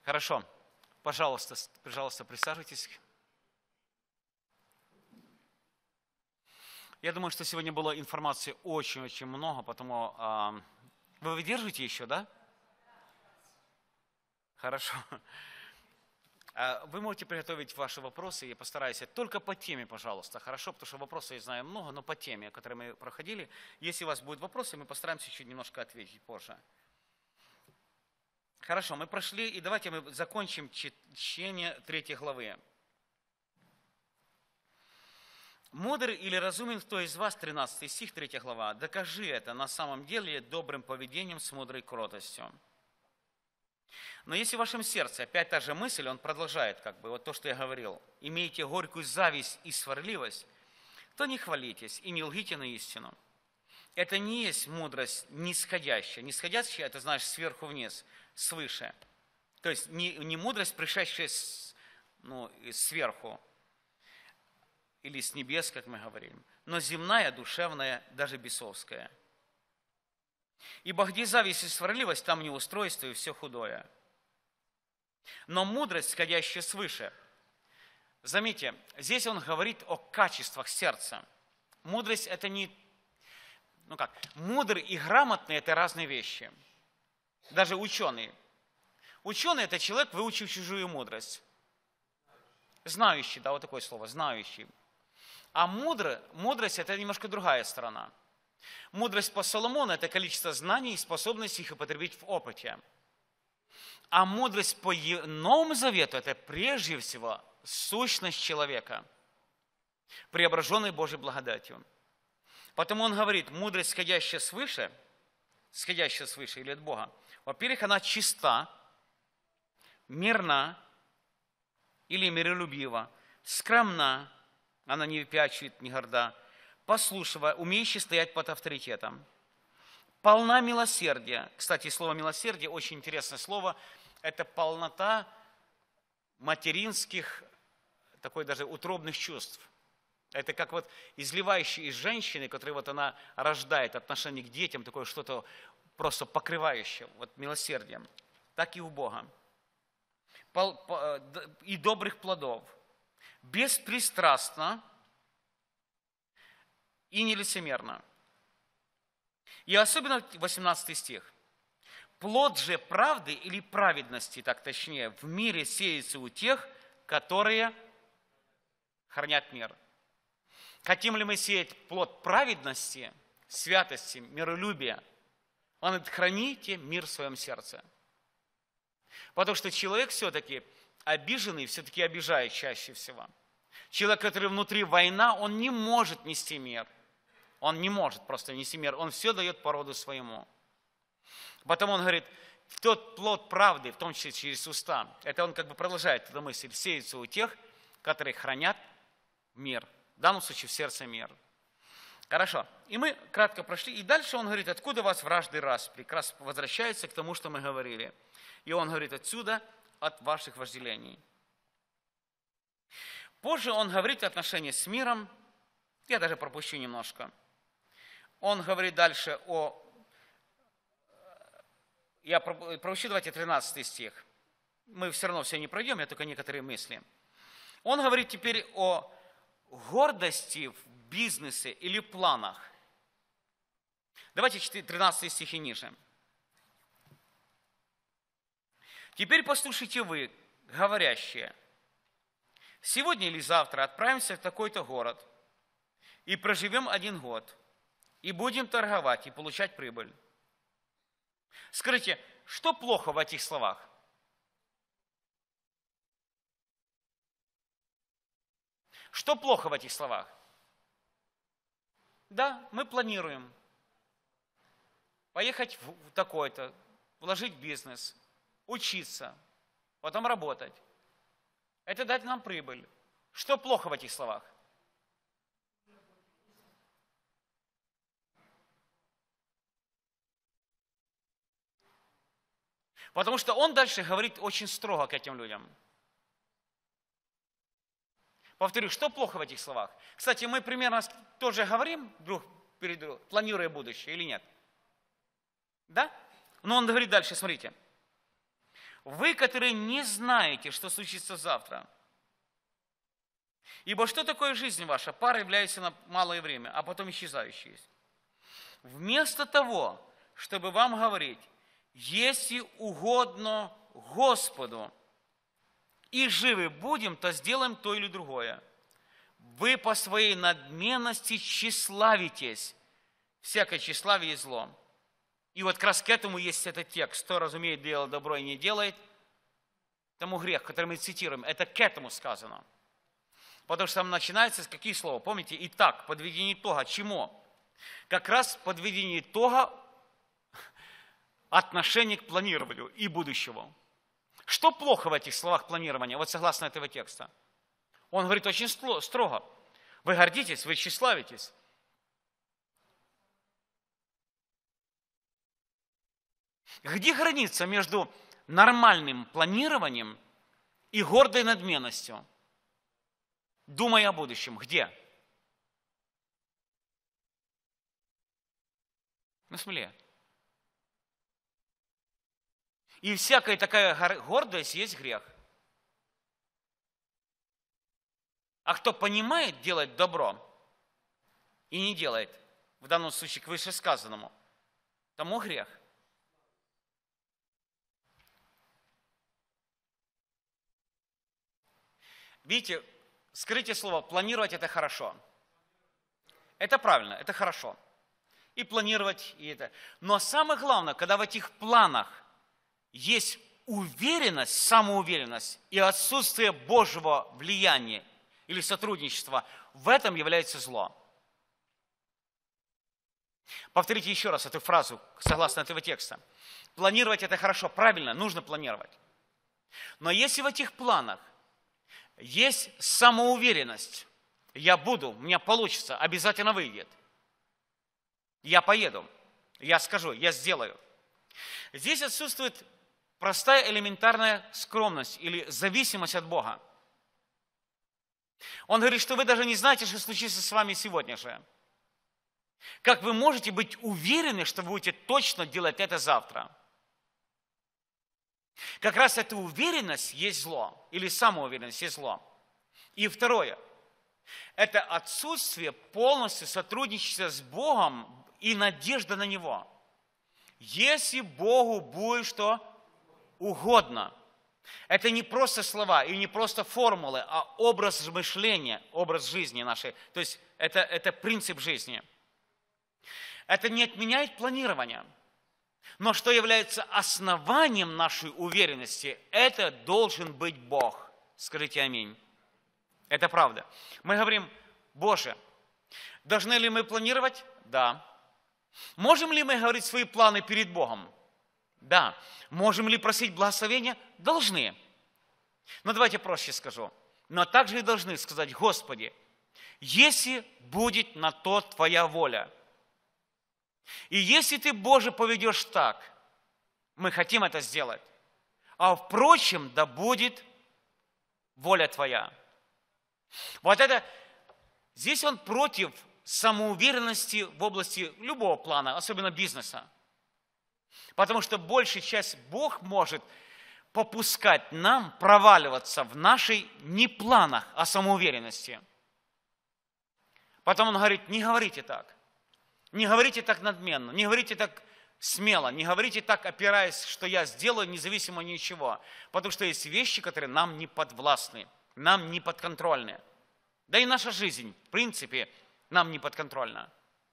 Хорошо. Пожалуйста, присаживайтесь. Я думаю, что сегодня было информации очень-очень много, потому вы выдерживаете еще, да? Хорошо. Вы можете приготовить ваши вопросы, я постараюсь. Только по теме, пожалуйста, хорошо? Потому что вопросов я знаю много, но по теме, которые мы проходили. Если у вас будут вопросы, мы постараемся чуть немножко ответить позже. Хорошо, мы прошли, и давайте мы закончим чтение 3 главы. «Мудр или разумен кто из вас», 13 стих, 3 глава, «докажи это на самом деле добрым поведением с мудрой кротостью». Но если в вашем сердце опять та же мысль, он продолжает, вот то, что я говорил, «имеете горькую зависть и сварливость, то не хвалитесь и не лгите на истину. Это не есть мудрость нисходящая». Нисходящая – это, знаешь, сверху вниз, свыше. То есть не мудрость, пришедшая сверху или с небес, как мы говорим, но земная, душевная, даже бесовская. «Ибо где зависть и сварливость, там неустройство и все худое. Но мудрость, сходящая свыше». Заметьте, здесь он говорит о качествах сердца. Мудрость – это не… Мудрый и грамотный – это разные вещи. Даже ученый. Ученый – это человек, выучив чужую мудрость. Знающий, да, вот такое слово, знающий. А мудрость – это немножко другая сторона. Мудрость по Соломону – это количество знаний и способность их употребить в опыте. А мудрость по Новому Завету – это прежде всего сущность человека, преображенной Божьей благодатью. Потому он говорит, мудрость, сходящая свыше или от Бога, во-первых, она чиста, мирна или миролюбива, скромна, она не выпячивает, не горда, послушлива, умеющая стоять под авторитетом, полна милосердия. Кстати, слово «милосердие» очень интересное слово. Это полнота материнских, такой даже утробных чувств. Это как вот изливающий из женщины, которая вот она рождает отношение к детям, такое что-то просто покрывающее, вот милосердием. Так и у Бога. И добрых плодов. Беспристрастно и нелицемерно. И особенно 18 стих. «Плод же правды или праведности, так точнее, в мире сеется у тех, которые хранят мир». Хотим ли мы сеять плод праведности, святости, миролюбия? Он говорит, храните мир в своем сердце. Потому что человек все-таки обиженный, все-таки обижает чаще всего. Человек, который внутри война, он не может нести мир. Он не может просто нести мир. Он все дает по роду своему. Потом он говорит, тот плод правды, в том числе через уста, это он продолжает эту мысль, сеется у тех, которые хранят мир. В данном случае в сердце мир. Хорошо. И мы кратко прошли. И дальше он говорит, откуда у вас вражды распри? Как раз возвращается к тому, что мы говорили. И он говорит, отсюда, от ваших вожделений. Позже он говорит отношения с миром. Я даже пропущу немножко. Он говорит дальше о… Я пропущу, давайте, 13 стих. Мы все равно все не пройдем, я только некоторые мысли. Он говорит теперь о гордости в бизнесе или планах. Давайте 13 стих и ниже. «Теперь послушайте вы, говорящие, сегодня или завтра отправимся в такой-то город и проживем 1 год, и будем торговать и получать прибыль». Скажите, что плохо в этих словах? Что плохо в этих словах? Да, мы планируем поехать в такой-то, вложить в бизнес, учиться, потом работать. Это дать нам прибыль. Что плохо в этих словах? Потому что он дальше говорит очень строго к этим людям. Повторю, что плохо в этих словах? Кстати, мы примерно тоже говорим друг перед другом, планируя будущее или нет? Да? Но он говорит дальше, смотрите. Вы, которые не знаете, что случится завтра. Ибо что такое жизнь ваша? Пара является на малое время, а потом исчезающая есть. Вместо того, чтобы вам говорить, если угодно Господу, и живы будем, то сделаем то или другое. Вы по своей надменности тщеславитесь. Всякое тщеславие есть зло. И вот как раз к этому есть этот текст. Кто разумеет делать добро и не делает, тому грех, который мы цитируем, это к этому сказано. Потому что там начинается с каких слов? Помните? Итак, подведение итога. Чему? Как раз подведение итога отношения к планированию и будущего. Что плохо в этих словах планирования, вот согласно этого текста? Он говорит очень строго. Вы гордитесь, вы тщеславитесь. Где граница между нормальным планированием и гордой надменностью? Думая о будущем. Где? На смеле. И всякая такая гордость есть грех. А кто понимает делать добро и не делает, в данном случае к вышесказанному, тому грех. Видите, скажите слово «планировать» – это хорошо. Это правильно, это хорошо. И планировать, и это. Но самое главное, когда в этих планах есть уверенность, самоуверенность и отсутствие Божьего влияния или сотрудничества, в этом является зло. Повторите еще раз эту фразу, согласно этого текста. Планировать – это хорошо, правильно, нужно планировать. Но если в этих планах есть самоуверенность, я буду, у меня получится, обязательно выйдет. Я поеду, я скажу, я сделаю. Здесь отсутствует простая элементарная скромность или зависимость от Бога. Он говорит, что вы даже не знаете, что случится с вами сегодня же. Как вы можете быть уверены, что вы будете точно делать это завтра? Как раз эта уверенность есть зло, или самоуверенность есть зло. И второе, это отсутствие полностью сотрудничества с Богом и надежда на Него. Если Богу будет что угодно, это не просто слова и не просто формулы, а образ мышления, образ жизни нашей. То есть это принцип жизни. Это не отменяет планирование. Но что является основанием нашей уверенности, это должен быть Бог. Скажите аминь. Это правда. Мы говорим, Боже, должны ли мы планировать? Да. Можем ли мы говорить свои планы перед Богом? Да. Можем ли просить благословения? Должны. Но давайте проще скажу. Но также и должны сказать, Господи, если будет на то Твоя воля, и если Ты, Боже, поведешь так, мы хотим это сделать. А впрочем, да будет воля Твоя. Вот это, здесь он против самоуверенности в области любого плана, особенно бизнеса. Потому что большая часть Бог может попускать нам проваливаться в нашей не планах, а самоуверенности. Потом он говорит, не говорите так. Не говорите так надменно, не говорите так смело, не говорите так, опираясь, что я сделаю, независимо от ничего. Потому что есть вещи, которые нам не подвластны, нам не подконтрольны. Да и наша жизнь, в принципе, нам не подконтрольна.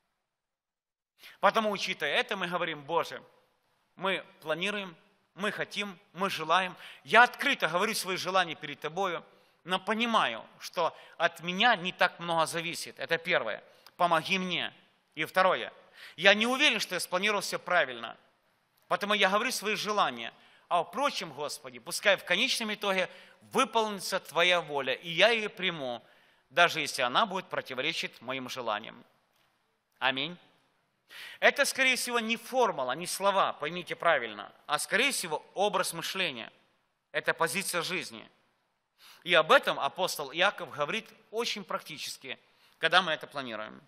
Потому, учитывая это, мы говорим, Боже, мы планируем, мы хотим, мы желаем. Я открыто говорю свои желания перед Тобою, но понимаю, что от меня не так много зависит. Это первое. Помоги мне. И второе. Я не уверен, что я спланировал все правильно. Потому я говорю свои желания. А впрочем, Господи, пускай в конечном итоге выполнится Твоя воля, и я ее приму, даже если она будет противоречить моим желаниям. Аминь. Это, скорее всего, не формула, не слова, поймите правильно, а, скорее всего, образ мышления. Это позиция жизни. И об этом апостол Иаков говорит очень практически, когда мы это планируем.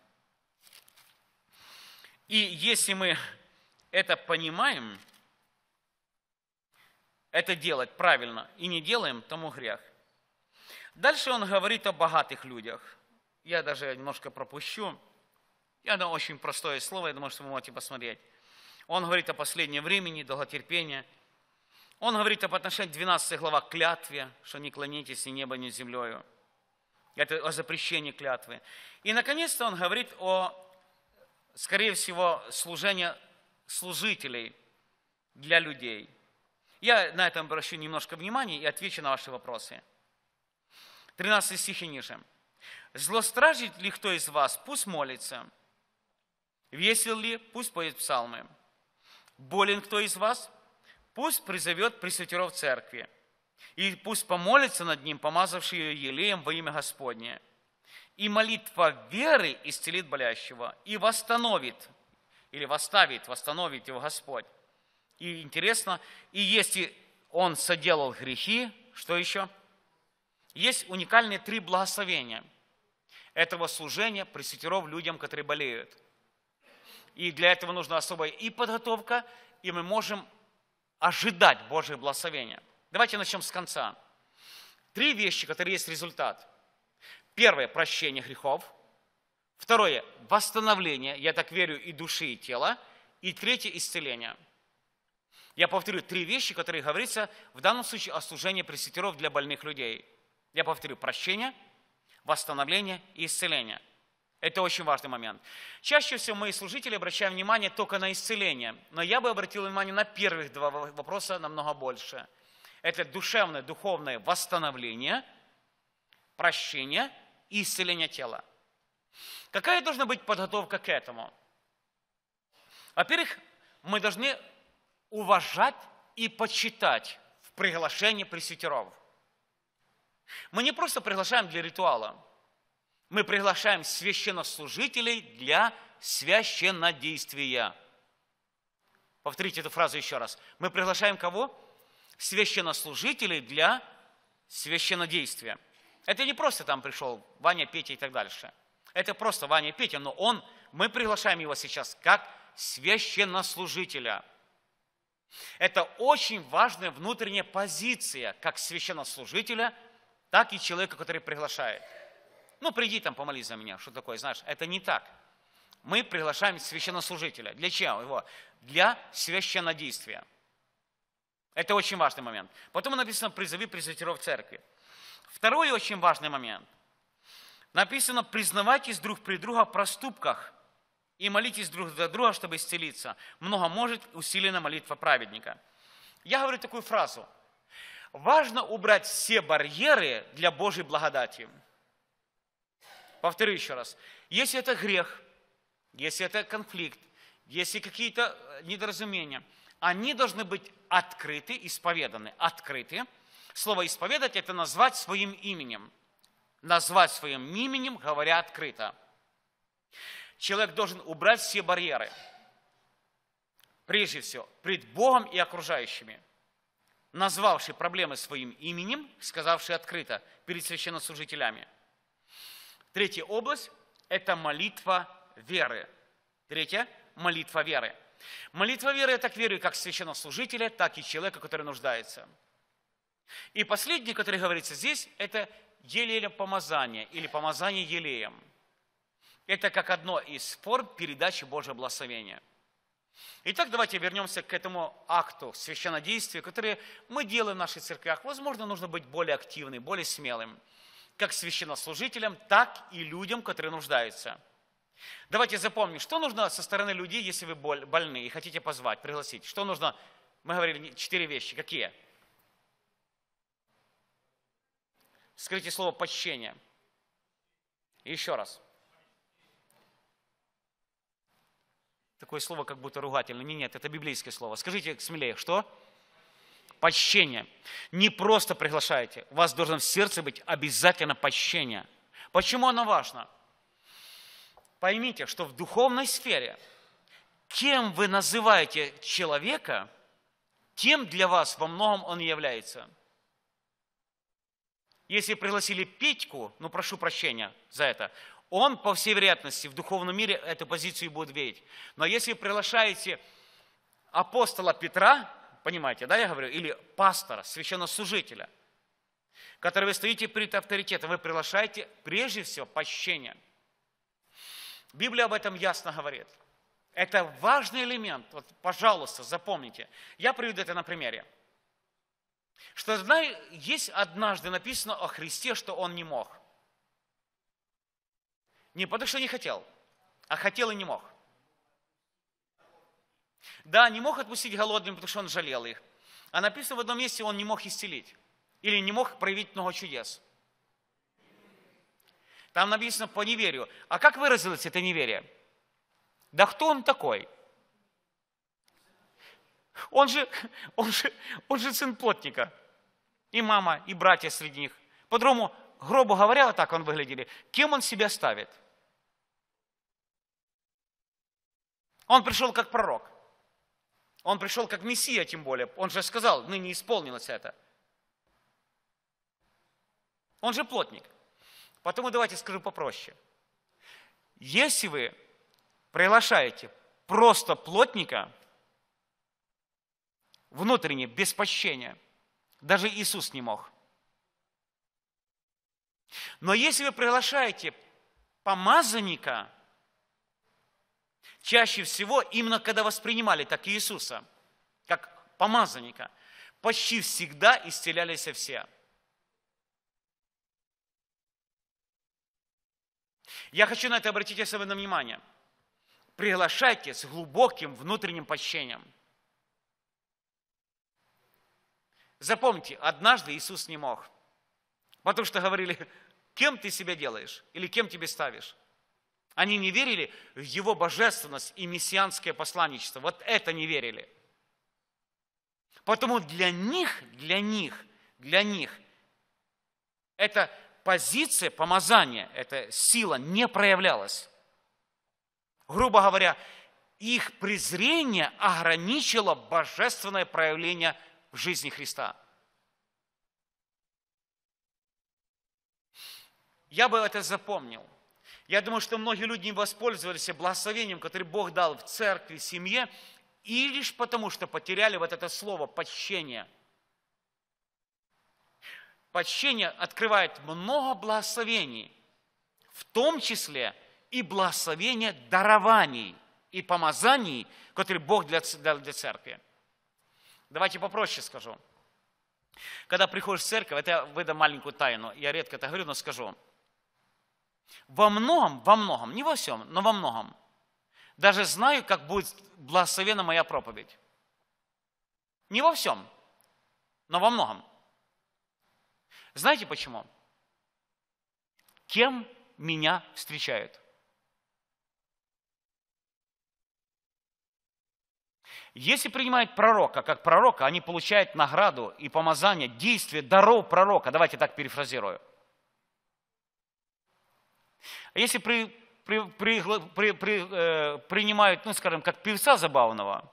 И если мы это понимаем, это делать правильно и не делаем, тому грех. Дальше он говорит о богатых людях. Я даже немножко пропущу. Я думаю, очень простое слово, я думаю, что вы можете посмотреть. Он говорит о последнем времени, долготерпении. Он говорит об отношении 12 глава к клятве, что не клонитесь ни небо, ни землею. Это о запрещении клятвы. И, наконец-то, он говорит о, скорее всего, служении служителей для людей. Я на этом обращу немножко внимания и отвечу на ваши вопросы. 13 стих и ниже. «Злостражит ли кто из вас, пусть молится. Весел ли, пусть поет псалмы. Болен кто из вас, пусть призовет пресвитеров церкви. И пусть помолится над ним, помазавший ее елеем во имя Господне. И молитва веры исцелит болящего, и восстановит его Господь». И интересно, и если он соделал грехи, что еще? Есть уникальные 3 благословения этого служения пресвитеров людям, которые болеют. И для этого нужна особая и подготовка, и мы можем ожидать Божьего благословения. Давайте начнем с конца. 3 вещи, которые есть результат. Первое – прощение грехов. Второе – восстановление, я так верю, и души, и тела. И третье – исцеление. Я повторю 3 вещи, которые говорится в данном случае о служении пресвитеров для больных людей. Я повторю: прощение, восстановление и исцеление. Это очень важный момент. Чаще всего мы, служители, обращаем внимание только на исцеление. Но я бы обратил внимание на первых 2 вопроса намного больше. Это душевное, духовное восстановление, прощение и исцеление тела. Какая должна быть подготовка к этому? Во-первых, мы должны уважать и почитать в приглашении пресвитеров. Мы не просто приглашаем для ритуала. Мы приглашаем священнослужителей для священнодействия. Повторите эту фразу еще раз. Мы приглашаем кого? Священнослужителей для священнодействия. Это не просто там пришел Ваня, Петя и так дальше. Это просто Ваня и Петя, но мы приглашаем его сейчас как священнослужителя. Это очень важная внутренняя позиция как священнослужителя, так и человека, который приглашает. Приди там, помолись за меня, что такое, знаешь, это не так. Мы приглашаем священнослужителя. Для чего? Для священнодействия. Это очень важный момент. Потом написано: призови пресвитеров церкви. Второй очень важный момент. Написано: признавайтесь друг при друга в проступках и молитесь друг за друга, чтобы исцелиться. Много может усилена молитва праведника. Я говорю такую фразу: важно убрать все барьеры для Божьей благодати. Повторю еще раз. Если это грех, если это конфликт, если какие-то недоразумения, они должны быть открыты, исповеданы. Открыты. Слово «исповедать» – это назвать своим именем. Назвать своим именем, говоря открыто. Человек должен убрать все барьеры. Прежде всего, пред Богом и окружающими. Назвавший проблемы своим именем, сказавший открыто перед священнослужителями. Третья область – это молитва веры. Третья – молитва веры. Молитва веры, я так верю, как священнослужителя, так и человека, который нуждается. И последнее, которое говорится здесь, это елеепомазание или помазание елеем. Это как одно из форм передачи Божьего благословения. Итак, давайте вернемся к этому акту священнодействия, который мы делаем в наших церквях. Возможно, нужно быть более активным, более смелым, как священнослужителям, так и людям, которые нуждаются. Давайте запомним, что нужно со стороны людей, если вы больны и хотите позвать, пригласить. Что нужно? Мы говорили 4 вещи. Какие? Скажите слово «почтение». Еще раз. Такое слово, как будто ругательное. Нет, это библейское слово. Скажите смелее, что? Почтение. Не просто приглашайте. У вас должно в сердце быть обязательно почтение. Почему оно важно? Поймите, что в духовной сфере, кем вы называете человека, тем для вас во многом он является. Если пригласили Петьку, прошу прощения за это, он, по всей вероятности, в духовном мире эту позицию будет видеть. Но если приглашаете апостола Петра, понимаете, да, я говорю, или пастора, священнослужителя, который вы стоите перед авторитетом, вы приглашаете прежде всего почтение. Библия об этом ясно говорит. Это важный элемент. Вот, пожалуйста, запомните. Я приведу это на примере. Что, есть однажды написано о Христе, что Он не мог. Не потому, что не хотел, а хотел и не мог. Да, не мог отпустить голодным, потому что Он жалел их. А написано в одном месте, Он не мог исцелить. Или не мог проявить много чудес. Там написано по неверию. А как выразилось это неверие? Да кто Он такой? Он же сын плотника. И мама, и братья среди них. По-другому, грубо говоря, вот так он выглядели. Кем он себя ставит? Он пришел как пророк. Он пришел как Мессия, тем более. Он же сказал, ныне исполнилось это. Он же плотник. Потому давайте скажу попроще. Если вы приглашаете просто плотника, внутренне, без почтения, даже Иисус не мог. Но если вы приглашаете помазанника, чаще всего, именно когда воспринимали так Иисуса, как помазанника, почти всегда исцелялись все. Я хочу на это обратить особенное внимание. Приглашайте с глубоким внутренним почтением. Запомните, однажды Иисус не мог. Потому что говорили, кем ты себя делаешь или кем тебе ставишь. Они не верили в Его божественность и мессианское посланничество. Вот это не верили. Потому для них эта позиция помазания, эта сила не проявлялась. Грубо говоря, их презрение ограничило божественное проявление в жизни Христа. Я бы это запомнил. Я думаю, что многие люди не воспользовались благословением, которое Бог дал в церкви, в семье, и лишь потому, что потеряли вот это слово «почтение». Почтение открывает много благословений, в том числе и благословение дарований и помазаний, которые Бог дал для церкви. Давайте попроще скажу. Когда приходишь в церковь, это я выдам маленькую тайну, я редко это говорю, но скажу. Во многом, не во всем, но во многом, даже знаю, как будет благословена моя проповедь. Не во всем, но во многом. Знаете почему? Кем меня встречают? Если принимают пророка как пророка, они получают награду и помазание, действие, даров пророка. Давайте так перефразирую. А если принимают, ну скажем, как певца забавного,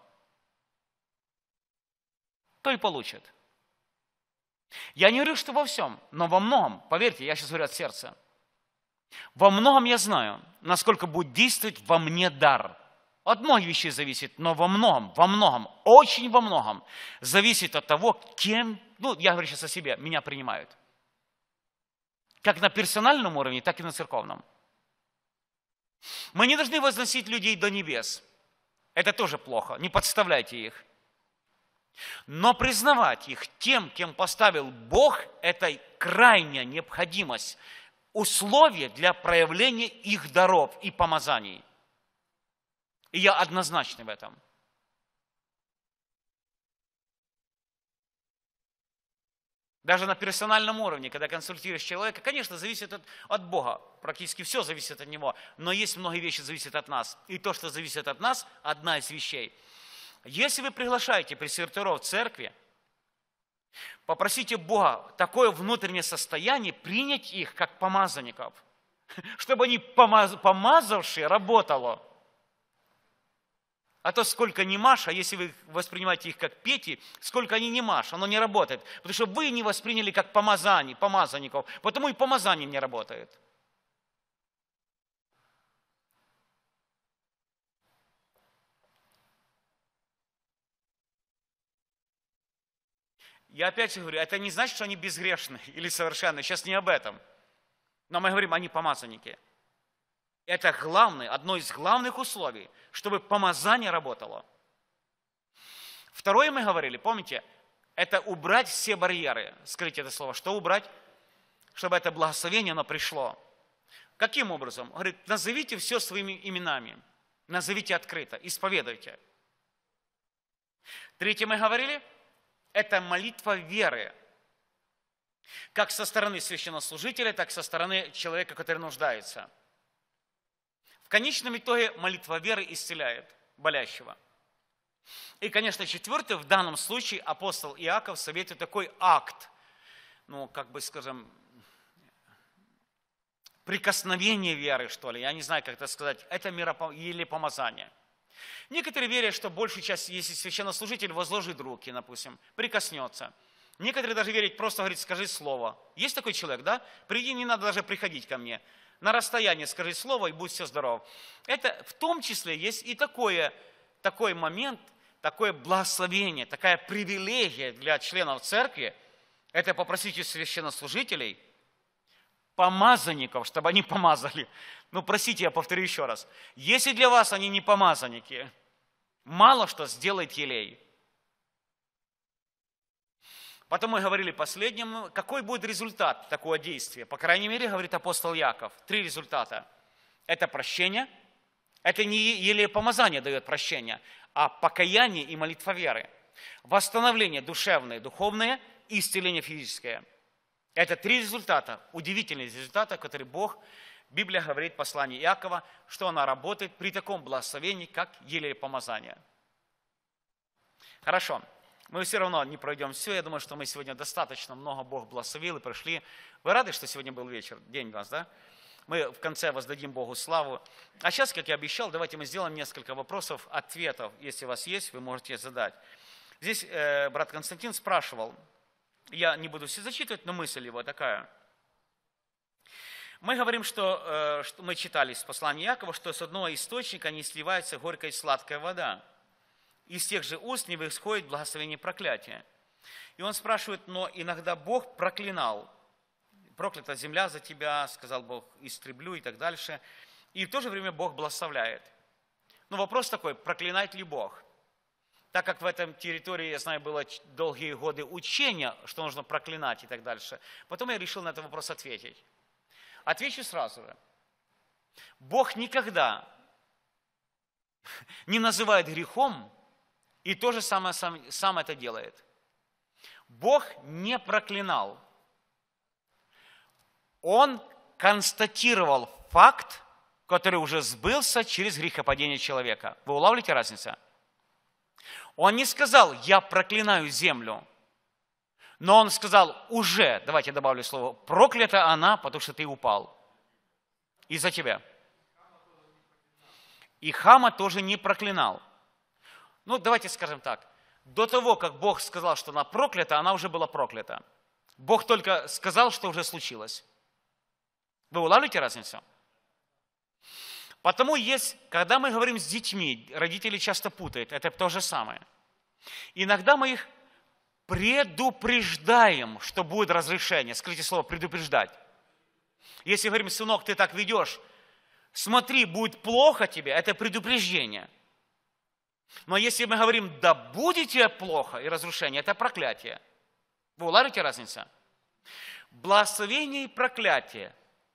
то и получат. Я не говорю, что во всем, но во многом, поверьте, я сейчас говорю от сердца. Во многом я знаю, насколько будет действовать во мне дар. От многих вещей зависит, но во многом, очень во многом зависит от того, кем, ну я говорю сейчас о себе, меня принимают. Как на персональном уровне, так и на церковном. Мы не должны возносить людей до небес. Это тоже плохо, не подставляйте их. Но признавать их тем, кем поставил Бог, это крайняя необходимость, условие для проявления их даров и помазаний. И я однозначный в этом. Даже на персональном уровне, когда консультируешь человека, конечно, зависит от Бога. Практически все зависит от Него. Но есть многие вещи, зависят от нас. И то, что зависит от нас, одна из вещей. Если вы приглашаете пресвитеров в церкви, попросите Бога такое внутреннее состояние принять их как помазанников, чтобы они помазавшие работало. А то сколько ни маш, а если вы воспринимаете их как Пети, сколько они не маш, оно не работает. Потому что вы не восприняли как помазанников, потому и помазание не работает. Я опять же говорю, это не значит, что они безгрешны или совершенны. Сейчас не об этом. Но мы говорим, они помазанники. Это главное, одно из главных условий, чтобы помазание работало. Второе мы говорили, помните, это убрать все барьеры. Скажите это слово. Что убрать? Чтобы это благословение, оно пришло. Каким образом? Он говорит, назовите все своими именами. Назовите открыто, исповедуйте. Третье мы говорили, это молитва веры. Как со стороны священнослужителя, так и со стороны человека, который нуждается. В конечном итоге молитва веры исцеляет болящего. И, конечно, четвертое, в данном случае апостол Иаков советует такой акт, скажем, прикосновение веры, что ли, я не знаю, как это сказать, это или помазание. Некоторые верят, что большую часть, если священнослужитель возложит руки, допустим, прикоснется. Некоторые даже верят, просто говорит, скажи слово. Есть такой человек, да? Приди, не надо даже приходить ко мне. На расстоянии скажи слово, и будь все здоров. Это в том числе есть и такой момент, такое благословение, такая привилегия для членов церкви. Это попросить у священнослужителей, помазанников, чтобы они помазали. Простите, я повторю еще раз. Если для вас они не помазанники, мало что сделает елей. Потом мы говорили последним, какой будет результат такого действия. По крайней мере, говорит апостол Иаков, 3 результата. Это прощение, это не елей помазание дает прощение, а покаяние и молитва веры. Восстановление душевное, духовное и исцеление физическое. Это 3 результата, удивительные результаты, которые Библия говорит в послании Иакова, что она работает при таком благословении, как елей помазание. Хорошо. Мы все равно не пройдем все. Я думаю, что мы сегодня достаточно много Бог благословил и прошли. Вы рады, что сегодня был вечер, день у нас, да? Мы в конце воздадим Богу славу. А сейчас, как я обещал, давайте мы сделаем несколько вопросов, ответов. Если у вас есть, вы можете задать. Здесь брат Константин спрашивал, я не буду все зачитывать, но мысль его такая. Мы говорим, что мы читали из послания Иакова, что с одного источника не сливается горькая и сладкая вода. Из тех же уст не восходит благословение и проклятие. И он спрашивает, но иногда Бог проклинал. Проклята земля за тебя, сказал Бог, истреблю и так дальше. И в то же время Бог благословляет. Но вопрос такой, проклинает ли Бог? Так как в этом территории, я знаю, было долгие годы учения, что нужно проклинать и так дальше. Потом я решил на этот вопрос ответить. Отвечу сразу же. Бог никогда не называет грехом, и то же самое сам это делает. Бог не проклинал. Он констатировал факт, который уже сбылся через грехопадение человека. Вы улавливаете разницу? Он не сказал, я проклинаю землю. Но он сказал, уже, давайте я добавлю слово, проклята она, потому что ты упал. Из-за тебя. И Хама тоже не проклинал. Давайте скажем так. До того, как Бог сказал, что она проклята, она уже была проклята. Бог только сказал, что уже случилось. Вы улавливаете разницу? Потому когда мы говорим с детьми, родители часто путают, это то же самое. Иногда мы их предупреждаем, что будет разрешение. Скажите слово «предупреждать». Если говорим, сынок, ты так ведешь, смотри, будет плохо тебе, это предупреждение. Но если мы говорим, да будет тебе плохо и разрушение, это проклятие. Вы улавливаете разницу? Благословение и проклятие,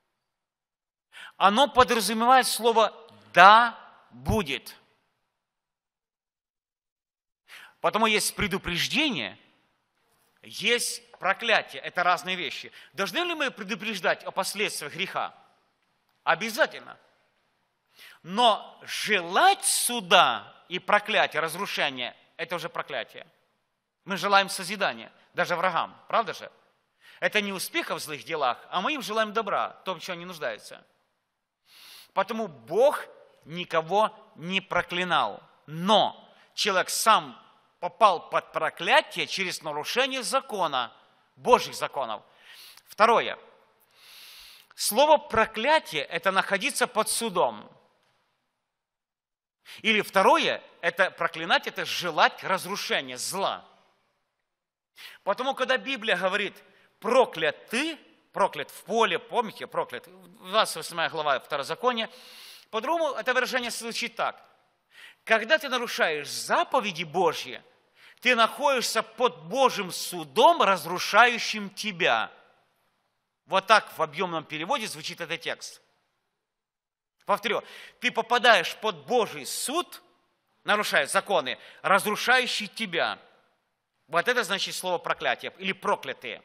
оно подразумевает слово «да будет». Потому есть предупреждение, есть проклятие. Это разные вещи. Должны ли мы предупреждать о последствиях греха? Обязательно. Но желать суда и проклятия, разрушения – это уже проклятие. Мы желаем созидания, даже врагам, правда же? Это не успеха в злых делах, а мы им желаем добра, том, в чем они нуждаются. Потому Бог никого не проклинал. Но человек сам попал под проклятие через нарушение закона, Божьих законов. Второе. Слово «проклятие» – это находиться под судом. Или второе, это проклинать, это желать разрушения, зла. Потому, когда Библия говорит «проклят ты», проклят в поле, помните, проклят, 28 глава Второзакония, по-другому это выражение звучит так. Когда ты нарушаешь заповеди Божьи, ты находишься под Божьим судом, разрушающим тебя. Вот так в объемном переводе звучит этот текст. Повторю, ты попадаешь под Божий суд, нарушая законы, разрушающий тебя. Вот это значит слово проклятие или проклятые.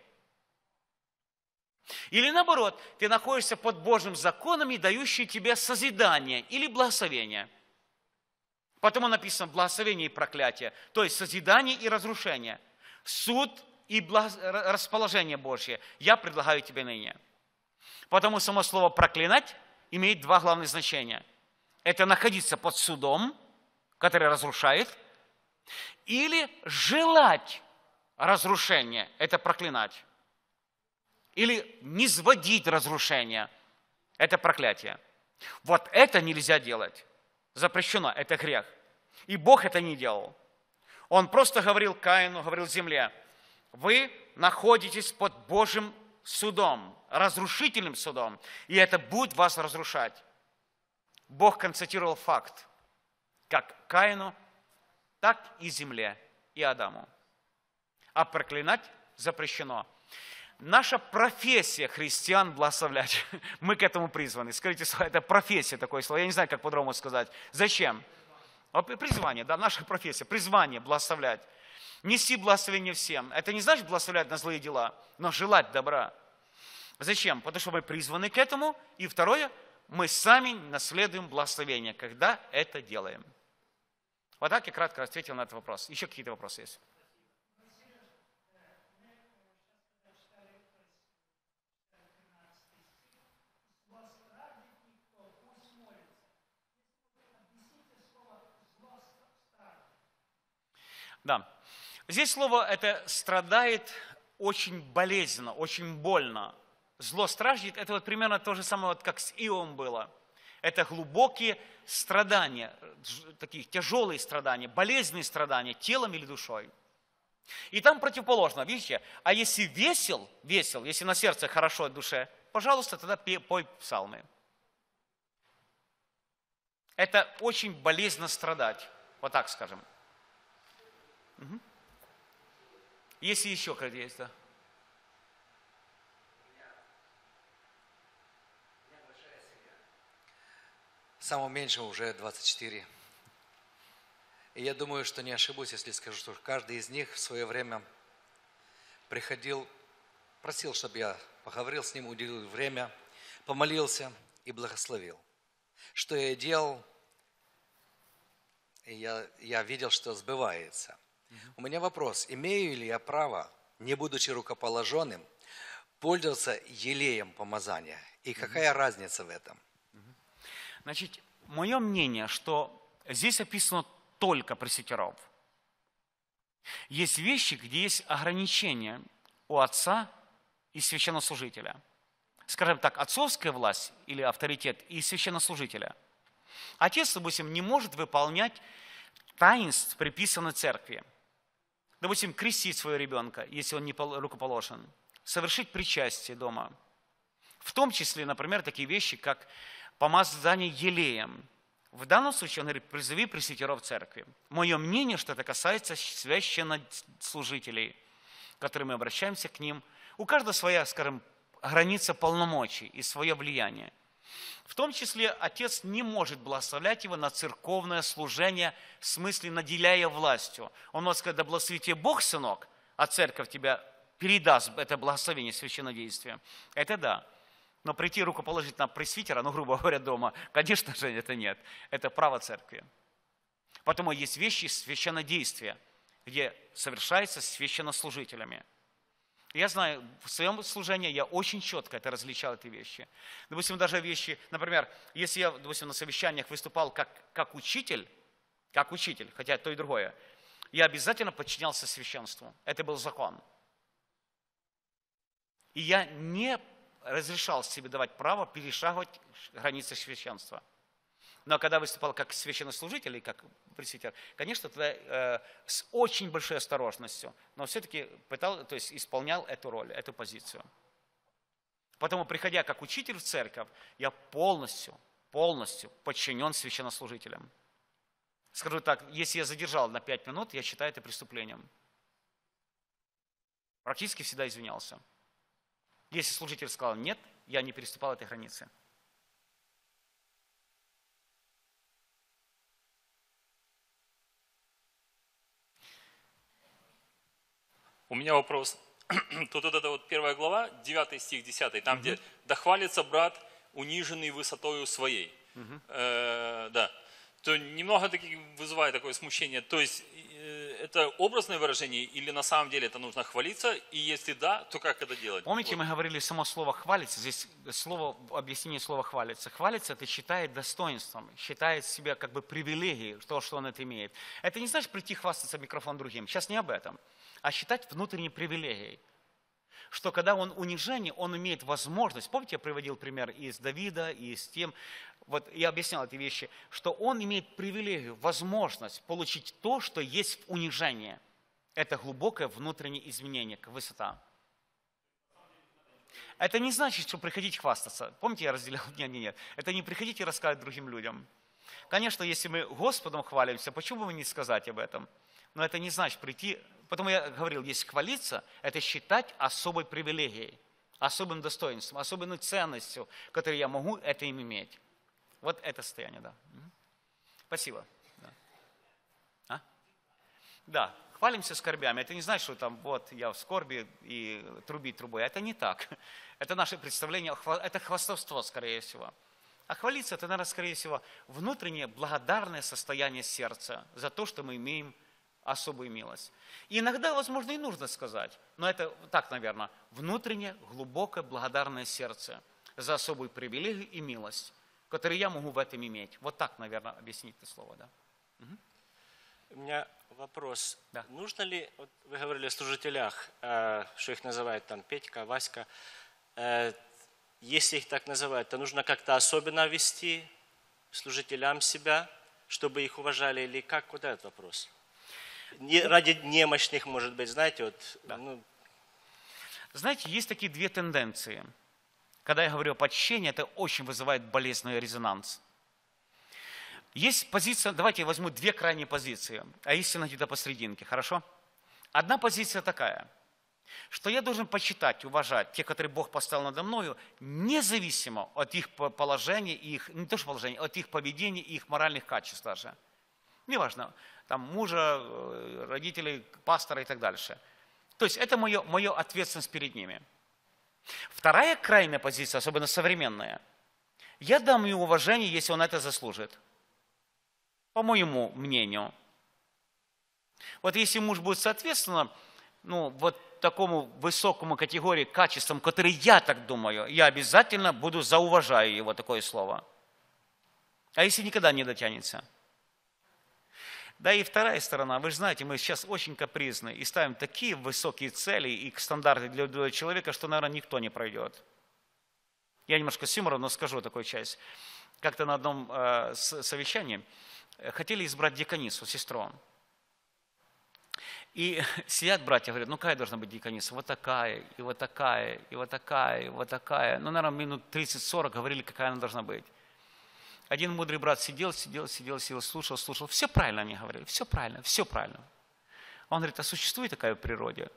Или наоборот, ты находишься под Божьим законами, дающие тебе созидание или благословение. Потому написано благословение и проклятие, то есть созидание и разрушение, суд и расположение Божье. Я предлагаю тебе ныне. Потому само слово «проклинать» имеет два главных значения. Это находиться под судом, который разрушает, или желать разрушения, это проклинать. Или низводить разрушение, это проклятие. Вот это нельзя делать. Запрещено, это грех. И Бог это не делал. Он просто говорил Каину, говорил земле, вы находитесь под Божьим судом, разрушительным судом, и это будет вас разрушать. Бог констатировал факт, как Каину, так и земле, и Адаму. А проклинать запрещено. Наша профессия христиан благословлять. Мы к этому призваны. Скажите, это профессия, такое слово. Я не знаю, как по-другому сказать. Зачем? Призвание, да, наша профессия. Призвание благословлять. Неси благословение всем. Это не значит благословлять на злые дела, но желать добра. Зачем? Потому что мы призваны к этому. И второе, мы сами наследуем благословение, когда это делаем. Вот так я кратко ответил на этот вопрос. Еще какие-то вопросы есть? Да. Здесь слово это страдает очень болезненно, очень больно. Зло страждет, это вот примерно то же самое, вот как с Иовом было. Это глубокие страдания, такие тяжелые страдания, болезненные страдания, телом или душой. И там противоположно, видите? А если весел, если на сердце хорошо от душе, пожалуйста, тогда пой псалмы. Это очень болезненно страдать, вот так скажем. Угу. Если еще какая-то есть, да. Самому меньшему уже 24. И я думаю, что не ошибусь, если скажу, что каждый из них в свое время приходил, просил, чтобы я поговорил с ним, уделил время, помолился и благословил. Что я делал, и я видел, что сбывается. У меня вопрос, имею ли я право, не будучи рукоположенным, пользоваться елеем помазания? И какая разница в этом? Значит, мое мнение, что здесь описано только пресвитеров. Есть вещи, где есть ограничения у отца и священнослужителя. Скажем так, отцовская власть или авторитет и священнослужителя. Отец, допустим, не может выполнять таинств, приписанных церкви. Допустим, крестить своего ребенка, если он не рукоположен. Совершить причастие дома. В том числе, например, такие вещи, как помазание елеем. В данном случае он говорит, призови пресвитеров церкви. Мое мнение, что это касается священнослужителей, к которым мы обращаемся к ним. У каждого своя, скажем, граница полномочий и свое влияние. В том числе отец не может благословлять его на церковное служение, в смысле наделяя властью. Он может сказать, да благослови тебе Бог, сынок, а церковь тебя передаст это благословение священнодействия. Это да. Но прийти рукоположить на пресвитера, грубо говоря, дома, конечно же, это нет. Это право церкви. Потому есть вещи священнодействия, где совершается священнослужителями. Я знаю, в своем служении я очень четко это различал, эти вещи. Допустим, даже вещи, например, если я, допустим, на совещаниях выступал как учитель, хотя то и другое, я обязательно подчинялся священству. Это был закон. И я не разрешал себе давать право перешагивать границы священства. Но когда выступал как священнослужитель или как пресвитер, конечно, тогда с очень большой осторожностью, но все-таки исполнял эту роль, эту позицию. Потому, приходя как учитель в церковь, я полностью подчинен священнослужителям. Скажу так, если я задержал на 5 минут, я считаю это преступлением. Практически всегда извинялся. Если служитель сказал нет, я не переступал этой границы. У меня вопрос. Тут вот эта вот 1 глава, 9 стих, 10, там, где «Да хвалится брат, униженный высотою своей». Да. То немного вызывает такое смущение. То есть это образное выражение или на самом деле это нужно хвалиться? И если да, то как это делать? Помните, мы говорили само слово «хвалиться», здесь объяснение слова «хвалиться». Хвалиться – это считает достоинством, считает себя как бы привилегией, то, что он это имеет. Это не значит прийти хвастаться в микрофон другим, сейчас не об этом, а считать внутренней привилегией. Что когда он унижение, он имеет возможность, помните, я приводил пример и из Давида, и с тем, вот я объяснял эти вещи, что он имеет привилегию, возможность получить то, что есть в унижении. Это глубокое внутреннее изменение, высота. Это не значит, что приходить хвастаться. Помните, я разделял? Нет. Это не приходите рассказывать другим людям. Конечно, если мы Господом хвалимся, почему бы не сказать об этом? Но это не значит прийти, потому я говорил, если хвалиться, это считать особой привилегией, особым достоинством, особенной ценностью, которую я могу это им иметь. Вот это состояние, да. Спасибо. Да, хвалимся скорбями. Это не значит, что там вот я в скорби и трубить трубой. Это не так. Это наше представление, это хвастовство, скорее всего. А хвалиться, это, наверное, скорее всего, внутреннее благодарное состояние сердца за то, что мы имеем особую милость. И иногда, возможно, и нужно сказать, но это так, наверное, внутреннее, глубокое, благодарное сердце за особую привилегию и милость, которую я могу в этом иметь. Вот так, наверное, объяснить это слово, да. У меня вопрос. Да. Нужно ли, вот вы говорили о служителях, что их называют там Петька, Васька, если их так называют, то нужно как-то особенно вести служителям себя, чтобы их уважали, или как? Вот этот вопрос. Ради немощных, может быть, знаете, вот. Да. Знаете, есть такие две тенденции. Когда я говорю о почтении, это очень вызывает болезненный резонанс. Есть позиция, давайте я возьму две крайние позиции, а истина где-то посерединке, хорошо? Одна позиция такая, что я должен почитать, уважать тех, которые Бог поставил надо мною, независимо от их положения, их, не то что положения, от их поведения и их моральных качеств даже. Неважно, там мужа, родителей, пастора и так дальше. То есть это моя ответственность перед ними. Вторая крайняя позиция, особенно современная, я дам ему уважение, если он это заслужит. По моему мнению. Вот если муж будет соответственно, вот такому высокому категории качествам, которые я так думаю, я обязательно буду зауважаю его, такое слово. А если никогда не дотянется? Да и вторая сторона, вы же знаете, мы сейчас очень капризны и ставим такие высокие цели и стандарты для другого человека, что, наверное, никто не пройдет. Я немножко с юмором, но скажу такую часть. Как-то на одном совещании хотели избрать диаконису, сестру. И сидят братья, говорят, какая должна быть диакониса? Вот такая, и вот такая, и вот такая, и вот такая. Наверное, минут 30-40 говорили, какая она должна быть. Один мудрый брат сидел, слушал. Все правильно они говорили, все правильно. Он говорит, а существует такая в природе?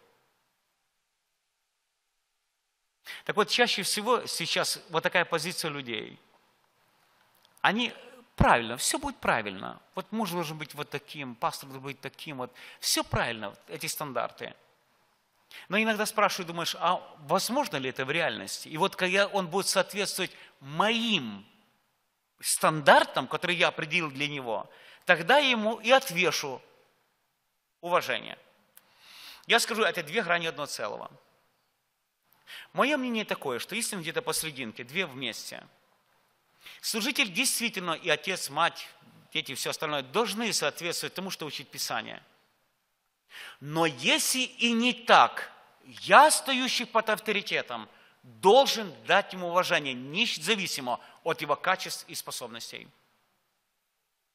Так вот, чаще всего сейчас вот такая позиция людей. Они правильно, все будет правильно. Вот муж должен быть вот таким, пастор должен быть таким. Вот. Все правильно, эти стандарты. Но иногда спрашиваю, думаешь, а возможно ли это в реальности? И вот когда он будет соответствовать моим стандартам, которые я определил для него, тогда ему и отвешу уважение. Я скажу, это две грани одного целого. Мое мнение такое, что истина где-то посрединке, две вместе. Служитель действительно и отец, мать, дети, все остальное должны соответствовать тому, что учит Писание. Но если и не так, я, стоящий под авторитетом, должен дать ему уважение, независимо от его качеств и способностей.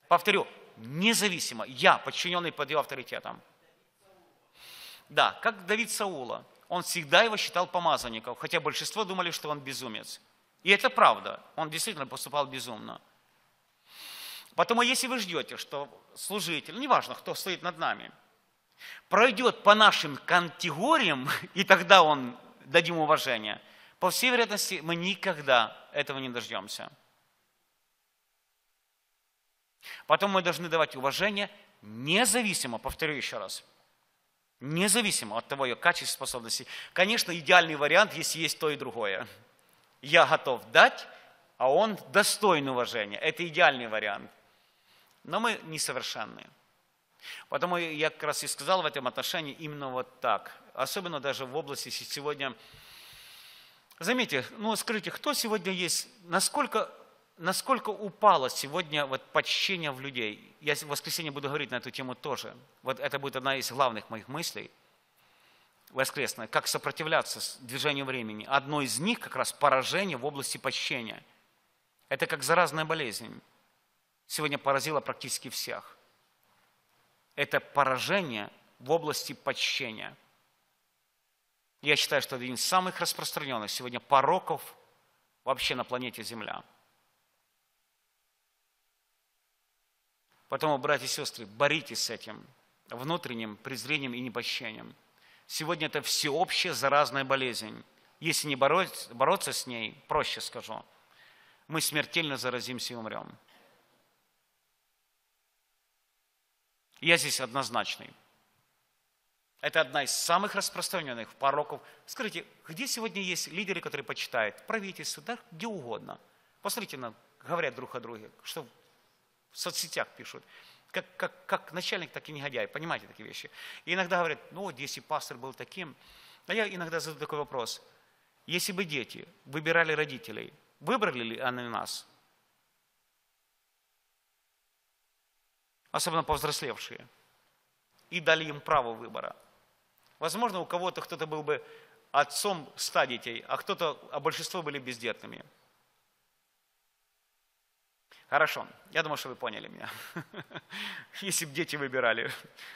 Повторю, независимо. Я, подчиненный под его авторитетом. Да, как Давид Саула. Он всегда его считал помазанником, хотя большинство думали, что он безумец. И это правда. Он действительно поступал безумно. Потому если вы ждете, что служитель, неважно, кто стоит над нами, пройдет по нашим категориям, и тогда он дадим уважение, по всей вероятности, мы никогда этого не дождемся. Потом мы должны давать уважение независимо, повторю еще раз, независимо от того ее качества, способностей. Конечно, идеальный вариант, если есть то и другое. Я готов дать, а он достоин уважения. Это идеальный вариант. Но мы несовершенны. Потому я как раз и сказал в этом отношении именно вот так. Особенно даже в области сегодня. Заметьте, скажите, кто сегодня есть, насколько упало сегодня почтение в людей? Я в воскресенье буду говорить на эту тему тоже. Вот это будет одна из главных моих мыслей. Воскресная. Как сопротивляться движению времени. Одно из них как раз поражение в области почтения. Это как заразная болезнь. Сегодня поразило практически всех. Это поражение в области почтения. Я считаю, что это один из самых распространенных сегодня пороков вообще на планете Земля. Поэтому, братья и сестры, боритесь с этим внутренним презрением и непочтением. Сегодня это всеобщая заразная болезнь. Если не бороться с ней, проще скажу, мы смертельно заразимся и умрем. Я здесь однозначный. Это одна из самых распространенных пороков. Скажите, где сегодня есть лидеры, которые почитают? В правительстве, да, где угодно. Посмотрите, говорят друг о друге, что в соцсетях пишут. Как начальник, так и негодяй. Понимаете такие вещи? И иногда говорят, если пастор был таким. А я иногда задаю такой вопрос. Если бы дети выбирали родителей, выбрали ли они нас? Особенно повзрослевшие. И дали им право выбора. Возможно, у кого-то кто-то был бы отцом 100 детей, а большинство были бездетными. Хорошо, я думаю, что вы поняли меня. Если бы дети выбирали.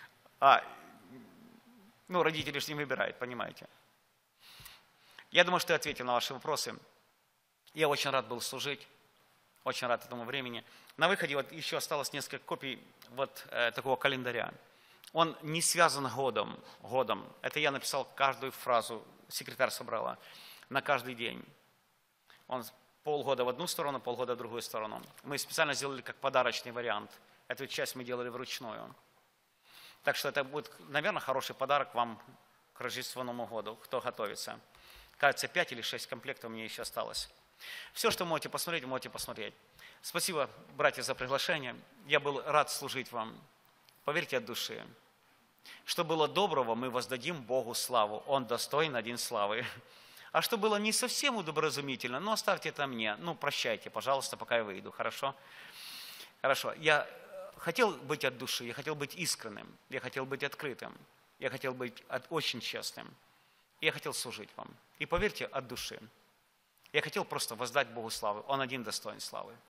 Родители же не выбирают, понимаете. Я думаю, что я ответил на ваши вопросы. Я очень рад был служить, очень рад этому времени. На выходе еще осталось несколько копий такого календаря. Он не связан годом. Это я написал каждую фразу, секретарь собрала, на каждый день. Он полгода в одну сторону, полгода в другую сторону. Мы специально сделали как подарочный вариант. Эту часть мы делали вручную. Так что это будет, наверное, хороший подарок вам к Рождественному году, кто готовится. Кажется, 5 или 6 комплектов у меня еще осталось. Все, что можете посмотреть. Спасибо, братья, за приглашение. Я был рад служить вам. Поверьте от души. Что было доброго, мы воздадим Богу славу. Он достоин один славы. А что было не совсем удобразумительно, оставьте это мне. Прощайте, пожалуйста, пока я выйду. Хорошо? Хорошо. Я хотел быть от души, я хотел быть искренним, я хотел быть открытым, я хотел быть очень честным. Я хотел служить вам. И поверьте от души. Я хотел просто воздать Богу славу. Он один достоин славы.